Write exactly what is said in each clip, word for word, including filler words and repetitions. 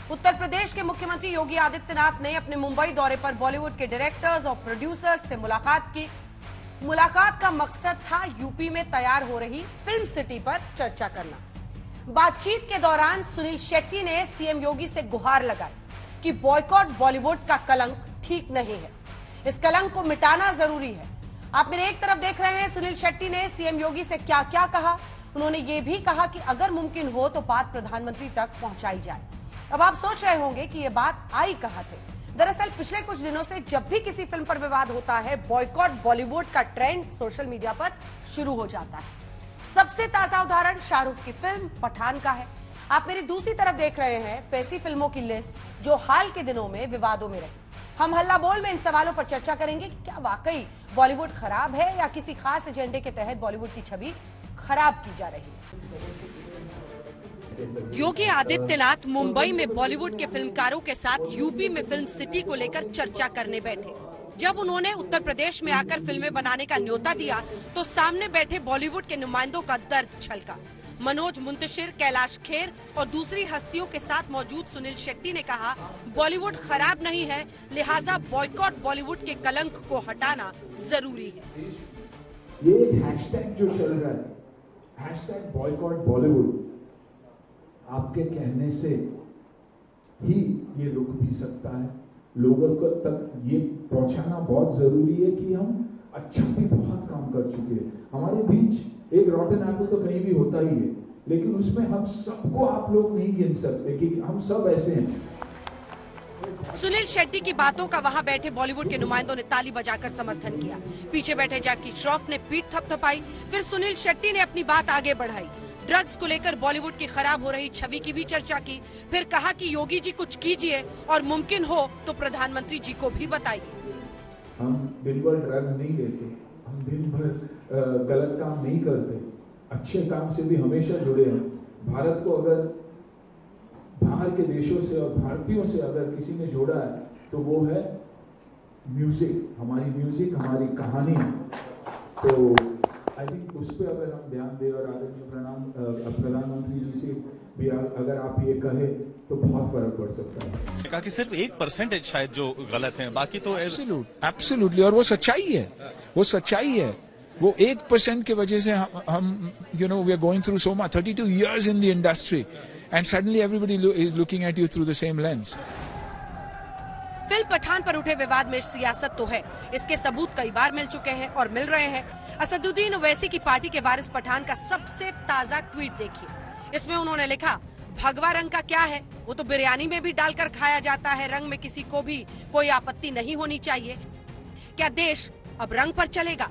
उत्तर प्रदेश के मुख्यमंत्री योगी आदित्यनाथ ने अपने मुंबई दौरे पर बॉलीवुड के डायरेक्टर्स और प्रोड्यूसर्स से मुलाकात की। मुलाकात का मकसद था यूपी में तैयार हो रही फिल्म सिटी पर चर्चा करना। बातचीत के दौरान सुनील शेट्टी ने सीएम योगी से गुहार लगाई कि बॉयकॉट बॉलीवुड का कलंक ठीक नहीं है, इस कलंक को मिटाना जरूरी है। आप मेरे एक तरफ देख रहे हैं सुनील शेट्टी ने सीएम योगी से क्या क्या कहा। उन्होंने ये भी कहा कि अगर मुमकिन हो तो बात प्रधानमंत्री तक पहुंचाई जाए। अब आप सोच रहे होंगे कि ये बात आई कहां से। दरअसल पिछले कुछ दिनों से जब भी किसी फिल्म पर विवाद होता है, बॉयकॉट बॉलीवुड का ट्रेंड सोशल मीडिया पर शुरू हो जाता है। सबसे ताजा उदाहरण शाहरुख की फिल्म पठान का है। आप मेरी दूसरी तरफ देख रहे हैं वैसी फिल्मों की लिस्ट जो हाल के दिनों में विवादों में रही। हम हल्ला बोल में इन सवालों पर चर्चा करेंगे कि क्या वाकई बॉलीवुड खराब है या किसी खास एजेंडे के तहत बॉलीवुड की छवि खराब की जा रही है। योगी आदित्यनाथ मुंबई में बॉलीवुड के फिल्मकारों के साथ यूपी में फिल्म सिटी को लेकर चर्चा करने बैठे। जब उन्होंने उत्तर प्रदेश में आकर फिल्में बनाने का न्योता दिया तो सामने बैठे बॉलीवुड के नुमाइंदों का दर्द छलका। मनोज मुंतशिर, कैलाश खेर और दूसरी हस्तियों के साथ मौजूद सुनील शेट्टी ने कहा, बॉलीवुड खराब नहीं है, लिहाजा बॉयकॉट बॉलीवुड के कलंक को हटाना जरूरी है। ये एक हैशटैग जो चल रहा है, हैशटैग बॉयकॉट बॉलीवुड, आपके कहने से ही ये रुक भी सकता है। लोगों को तक ये पहुंचाना बहुत जरूरी है कि हम अच्छा भी बहुत काम कर चुके हैं। हमारे बीच एक रॉटन एप्पल तो कहीं भी होता ही है, लेकिन उसमें हम सबको आप लोग नहीं गिन सकते कि हम सब ऐसे हैं। सुनील शेट्टी की बातों का वहां बैठे बॉलीवुड के नुमाइंदों ने ताली बजाकर समर्थन किया। पीछे बैठे जैकी श्रॉफ ने पीठ थपथपाई। फिर सुनील शेट्टी ने अपनी बात आगे बढ़ाई। ड्रग्स को लेकर बॉलीवुड की खराब हो रही छवि की भी चर्चा की। फिर कहा कि योगी जी कुछ कीजिए और मुमकिन हो तो प्रधानमंत्री जी को भी बताइए। हम दिन भर ड्रग्स नहीं लेते, हम दिन भर गलत काम नहीं करते, अच्छे काम से भी हमेशा जुड़े हैं। भारत को अगर बाहर के देशों से और भारतीयों से अगर किसी ने जोड़ा है तो वो है म्यूजिक, हमारी म्यूजिक, हमारी कहानी। तो आई थिंक उस पर अगर हम ध्यान दें और आदरणीय प्रणाम प्रधानमंत्री जी से भी अगर आप ये कहें तो बहुत फर्क पड़ सकता है। कहा कि सिर्फ एक परसेंटेज शायद जो गलत है, बाकी तो एब्सोल्युटली, और वो सच्चाई है, वो सच्चाई है। वो एक परसेंट के वजह से हम you know we are going through so much, thirty two years in the industry and suddenly everybody is looking at you through the same lens. Film Pathaan पर उठे विवाद में सियासत तो है, इसके सबूत कई बार मिल चुके हैं और मिल रहे हैं। असदुद्दीन ओवैसी की पार्टी के वारिस पठान का सबसे ताजा ट्वीट देखिए। इसमें उन्होंने लिखा, भगवा रंग का क्या है, वो तो बिरयानी में भी डालकर खाया जाता है। रंग में किसी को भी कोई आपत्ति नहीं होनी चाहिए। क्या देश अब रंग पर चलेगा?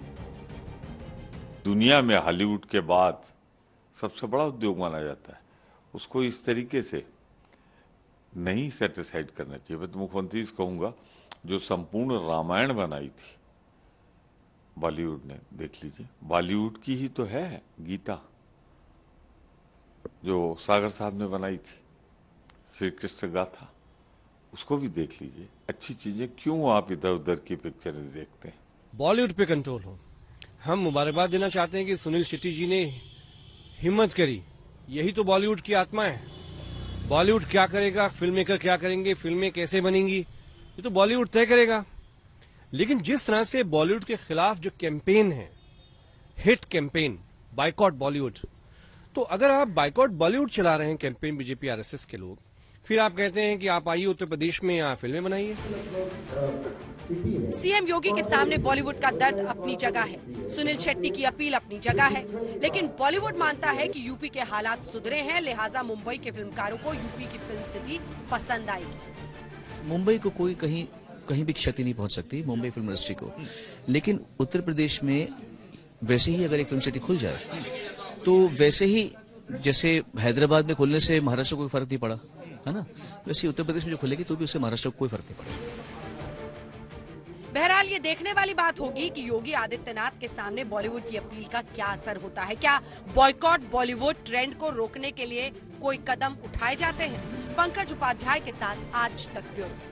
दुनिया में हॉलीवुड के बाद सबसे बड़ा उद्योग माना जाता है, उसको इस तरीके से नहीं सेटिसाइड करना चाहिए। मैं तो मुख्यमंत्री से कहूंगा, जो संपूर्ण रामायण बनाई थी बॉलीवुड ने, देख लीजिए, बॉलीवुड की ही तो है गीता जो सागर साहब ने बनाई थी, श्री कृष्ण गाथा, उसको भी देख लीजिए। अच्छी चीजें क्यों आप इधर उधर की पिक्चर देखते हैं? बॉलीवुड पे कंट्रोल हो। हम मुबारकबाद देना चाहते हैं कि सुनील शेट्टी जी ने हिम्मत करी, यही तो बॉलीवुड की आत्मा है। बॉलीवुड क्या करेगा, फिल्म मेकर क्या करेंगे, फिल्में कैसे बनेंगी, ये तो बॉलीवुड तय करेगा। लेकिन जिस तरह से बॉलीवुड के खिलाफ जो कैंपेन है, हिट कैंपेन बाइकॉट बॉलीवुड, तो अगर आप बाइकॉट बॉलीवुड चला रहे हैं कैंपेन बीजेपी आरएसएस के लोग, फिर आप कहते हैं कि आप आइए उत्तर प्रदेश में यहाँ फिल्में बनाइए। सीएम योगी के सामने बॉलीवुड का दर्द अपनी जगह है, सुनील शेट्टी की अपील अपनी जगह है, लेकिन बॉलीवुड मानता है कि यूपी के हालात सुधरे हैं, लिहाजा मुंबई के फिल्मकारों को यूपी की फिल्म सिटी पसंद आएगी। मुंबई को कोई कहीं कहीं भी क्षति नहीं पहुंच सकती, मुंबई फिल्म इंडस्ट्री को। लेकिन उत्तर प्रदेश में वैसे ही अगर एक फिल्म सिटी खुल जाए तो वैसे ही जैसे हैदराबाद में खुलने से महाराष्ट्र को कोई फर्क नहीं पड़ा, है ना, वैसे उत्तर प्रदेश में जो खुलेगी तो भी उससे महाराष्ट्र को कोई फर्क नहीं पड़ा। बहरहाल ये देखने वाली बात होगी कि योगी आदित्यनाथ के सामने बॉलीवुड की अपील का क्या असर होता है। क्या बॉयकॉट बॉलीवुड ट्रेंड को रोकने के लिए कोई कदम उठाए जाते हैं? पंकज उपाध्याय के साथ आज तक ब्यूरो।